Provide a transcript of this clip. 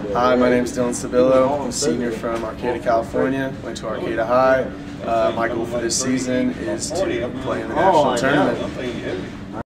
Hi, my name is Dillon Sobilo. I'm a senior from Arcata, California. Went to Arcata High. My goal for this season is to play in the national tournament.